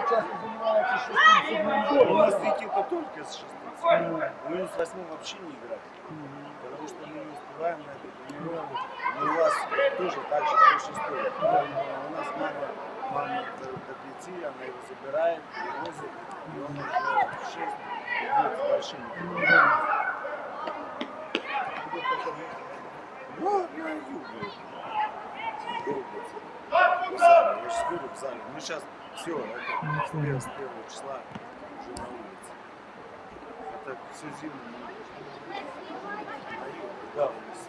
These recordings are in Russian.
часто занимается 6-7 голом. У нас Никита только с 6-7. Мы с 8 вообще не играем. Потому что мы не успеваем на это тренировку. Но у вас тоже так же по 6. У нас мама до 5, она его забирает, привозит, и он уже в 6 идет с большими тренировками. Ну, на юге. Я сейчас говорю в зале. Мы сейчас все, это с 1 числа уже на улице. Это все зиму. На юге, да, у нас.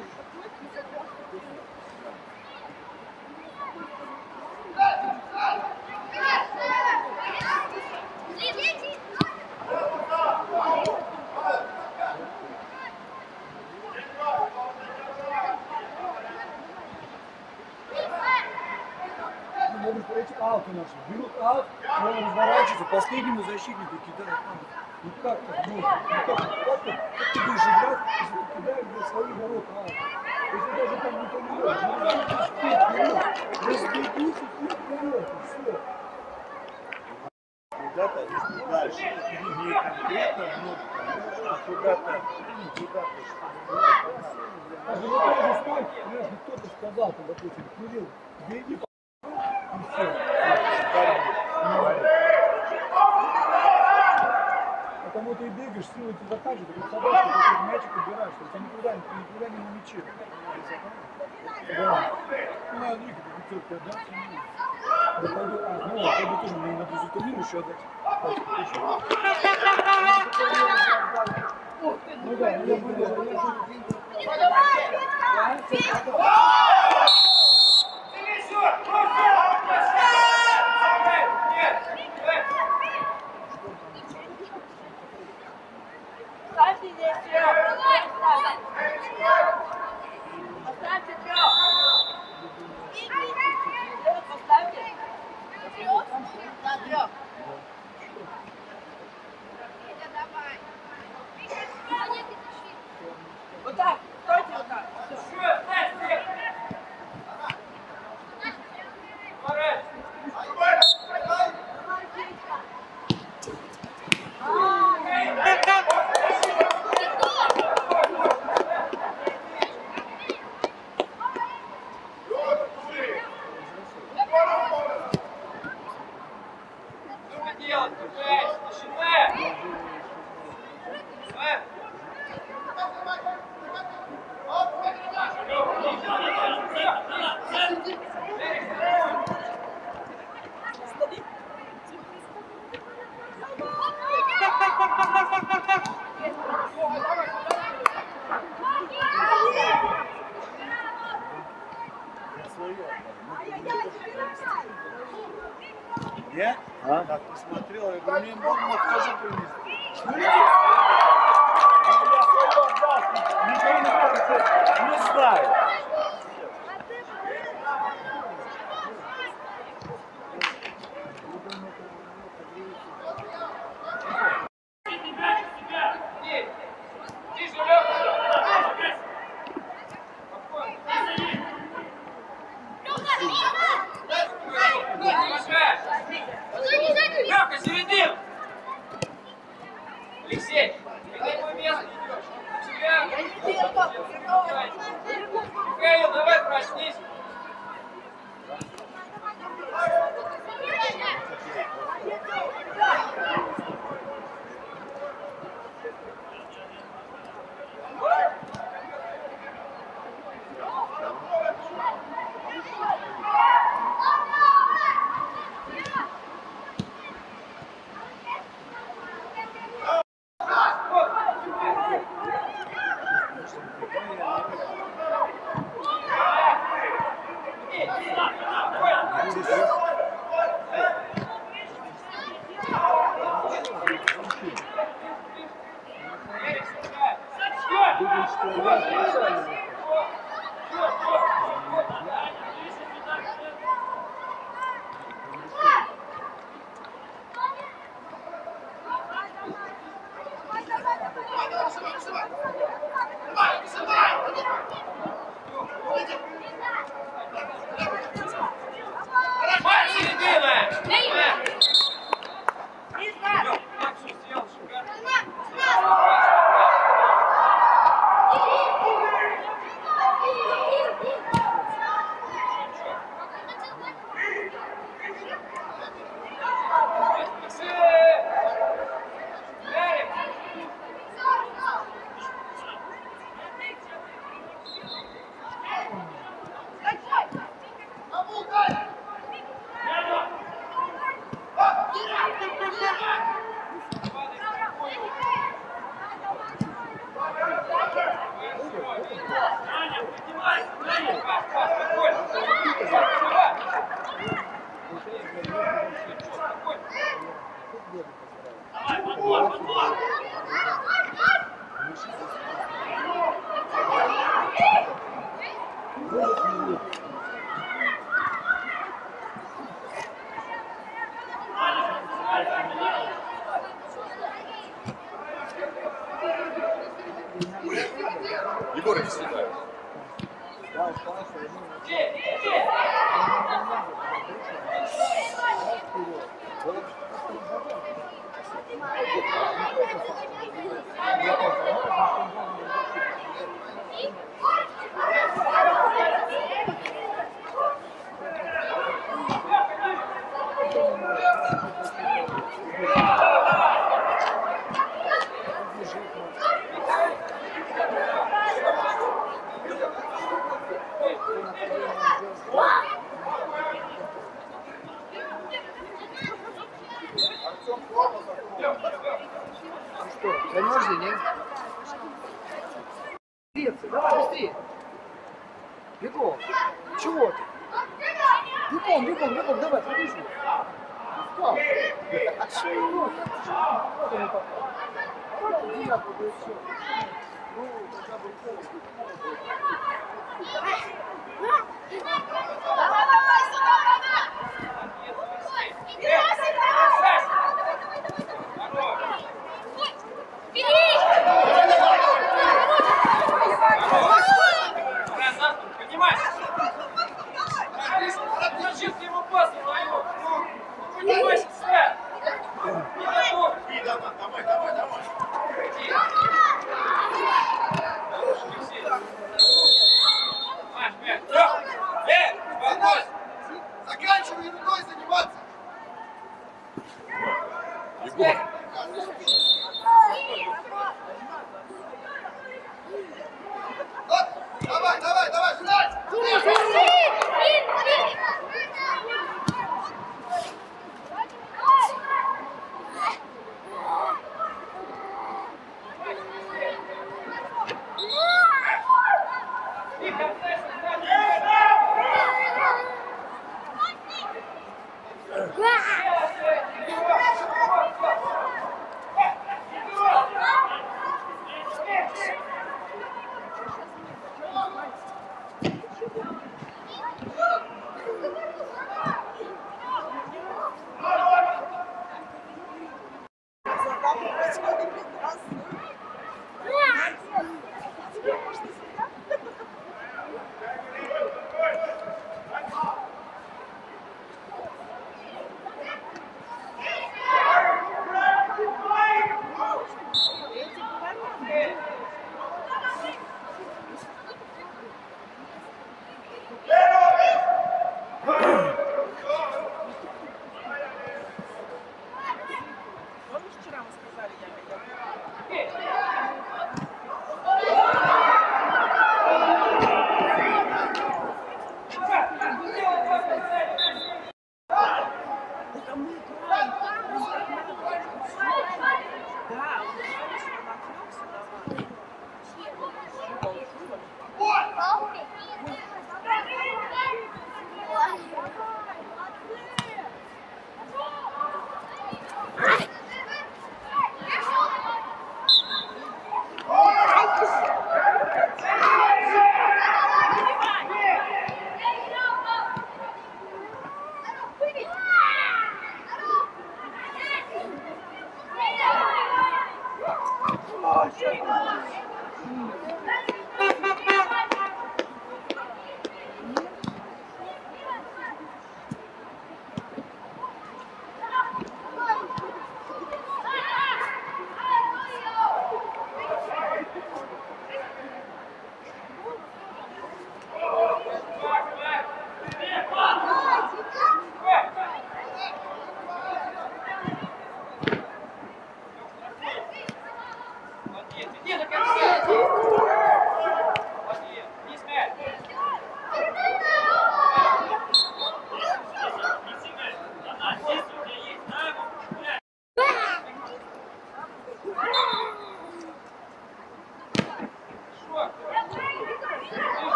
Могут эти ауты наши. Берут аут, он разворачивается, последнему защитнику кидает аут. Ну как так можно? Ну как ты будешь играть, если ты кидаешь для своих ворот аут? Если даже там не понимаешь, разбегись и вперед, и все. Куда-то и дальше. Не конкретно внутрь, а куда-то, чтобы... Даже вот эти стойки, понимаешь, кто-то сказал, там, допустим, Кирилл, беги по и все. Потому ты и бегаешь, силой ты заканчиваешь, как собачка, ты мячик убираешь, то есть они никуда не на мяче. Да. Ну, надо двигать, это пятерки отдать, ну, пойду тоже мне надо зутамину еще отдать. Ну да, я буду. Оставьте здесь трех. Оставьте трех. Поставьте. Да, трех. Давай. Вот так. Стойте вот так. Я? Так посмотрел, я говорю, мне мог тоже принести. Что я свое отдал, никто не знаю. Лёха, середин! Алексей, ты на его место идешь. Тебя... Егорыч сюда. Да, хорошо. Замерзли, нет? Давай, быстрее! Бегом! Чего ты? Бегом, бегом, бегом, давай, побежи! Встал! А чего? Вот он и попал. Вот девятку, да и все. Ну, хотя бы Давай сюда, Поднимайся! Держи к нему пас, твою! Поднимайся, Свят! Не готов! Давай, давай, давай. Заканчивай ерундой заниматься! Егор! Давай, давай, давай, сюда!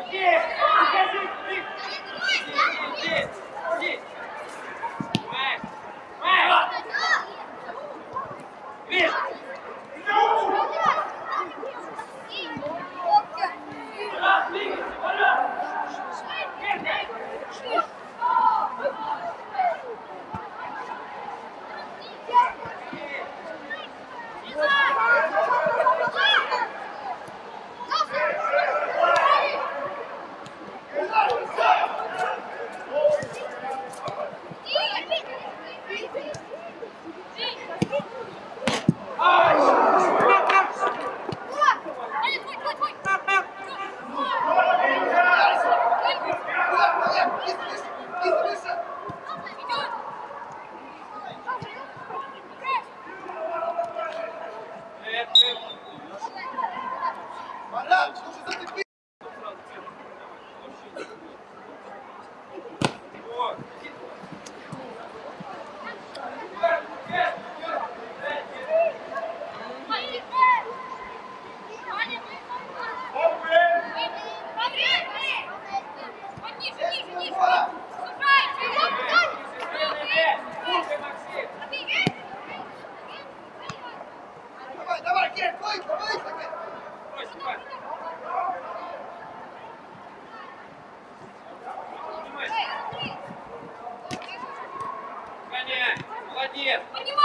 Марат, слушай, зацепи! Давай, давай, Кир, выстави! Молодец!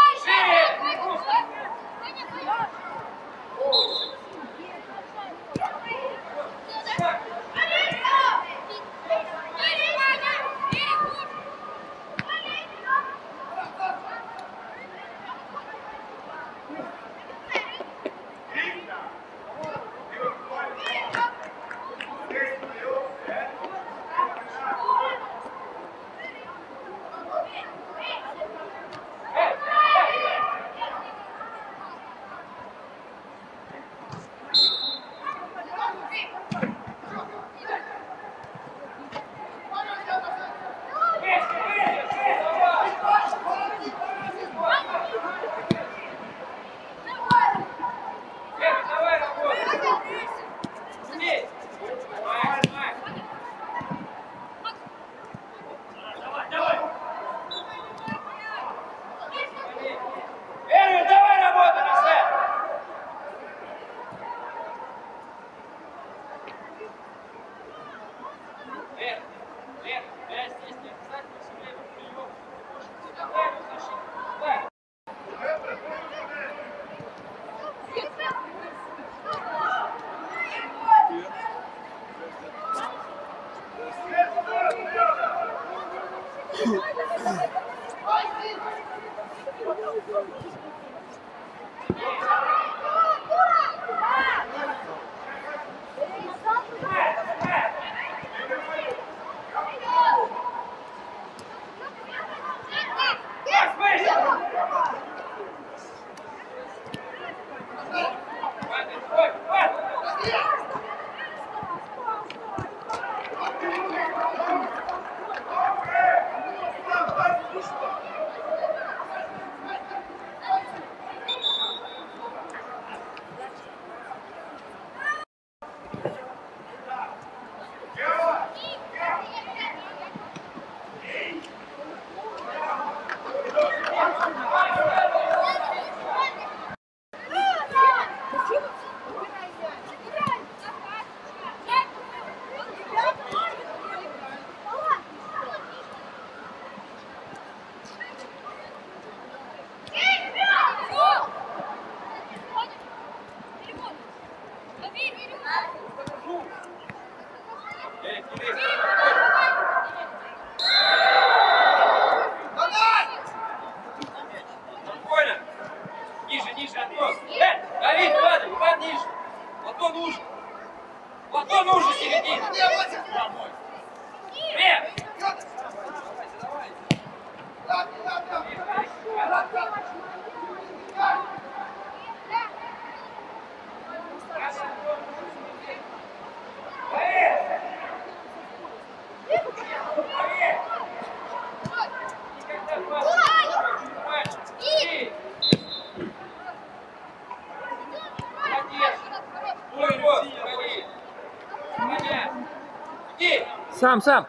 Давай, работай! Здесь! Эрвин, давай работай, Марсель! Вверх, вверх, опять здесь не обязательно все время прием. Давай, защитник, давай. Спокойно. Ниже, ниже, Антон. Давид, падай, Иван, ниже. Платон нужен. Платон нужен в середине. Вверх. Сам, сам.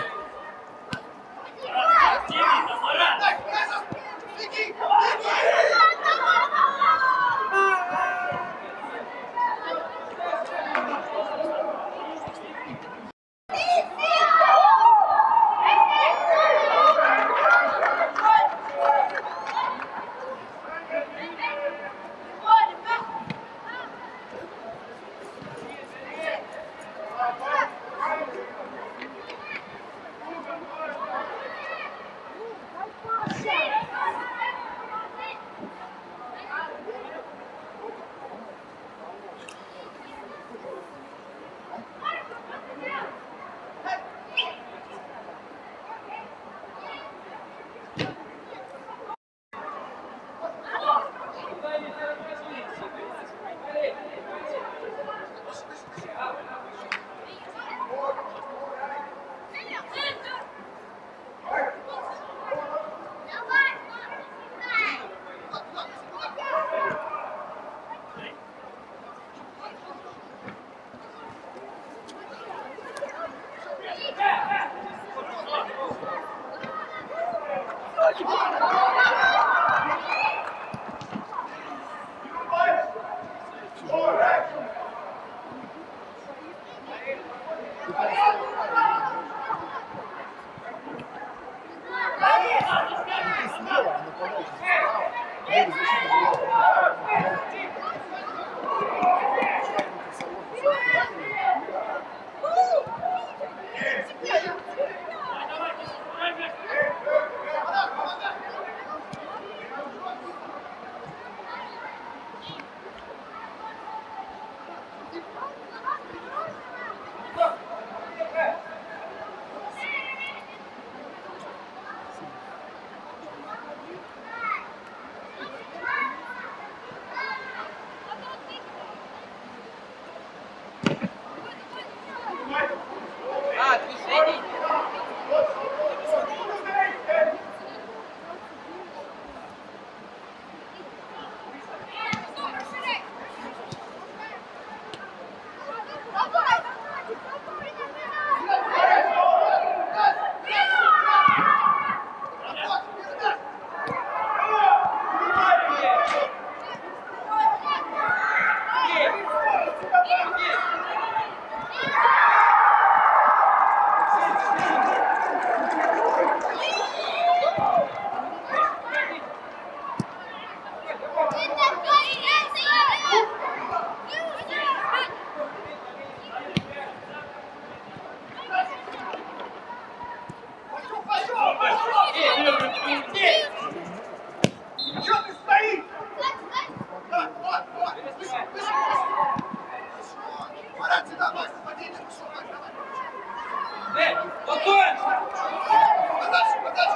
Чё ты стоишь? Марат, сюда, Макс, подойди, пошел, Макс, давай. Готовь! Подальше, подальше.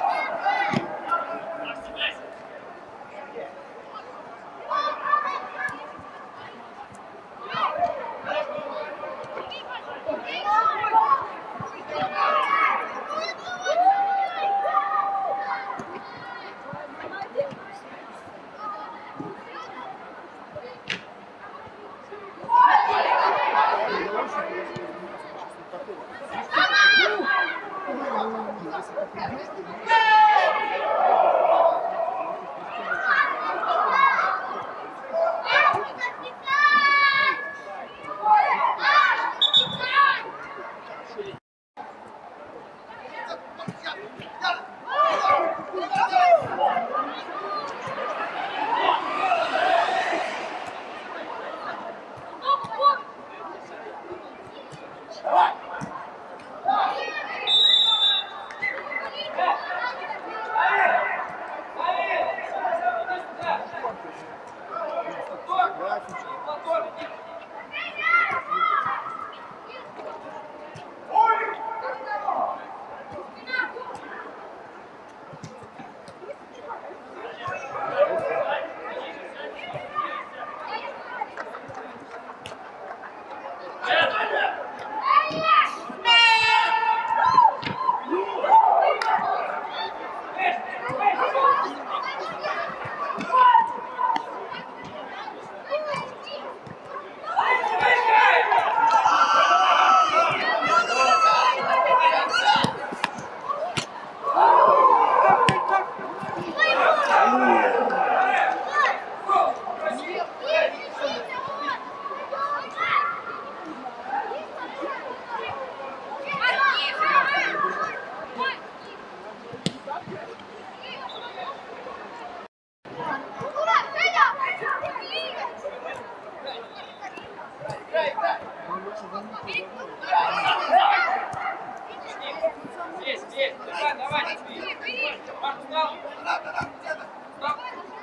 Здесь, здесь. Давай, давай, не спи. Марк, встал. Стоп.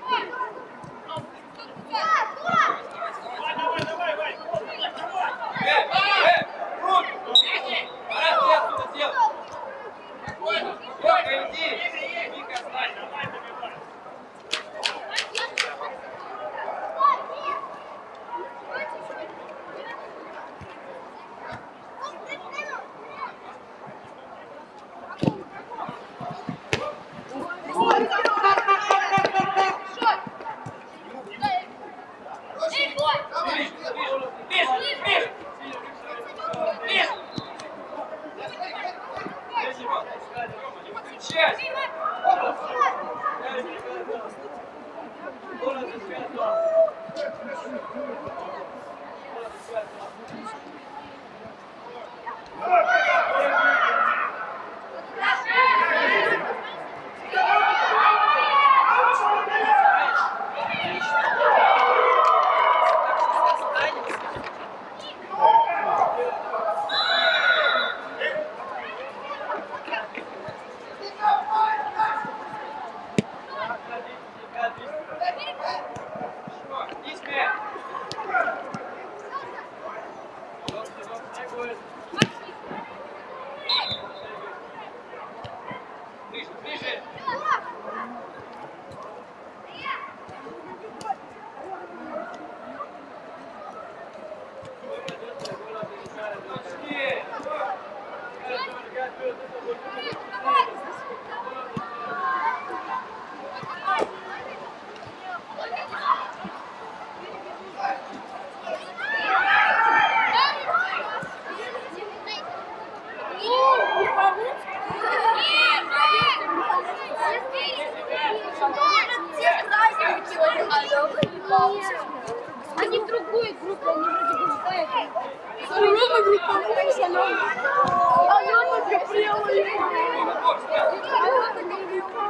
Крут! Марат, ты отсюда сделай. Лёха, иди. Вика, стой. Ближе, ближе. Они в другую группу, они вроде бы знают. Здоровая группа, профессиональная. Алена припрела его. Алена припрела.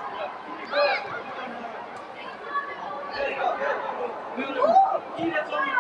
Или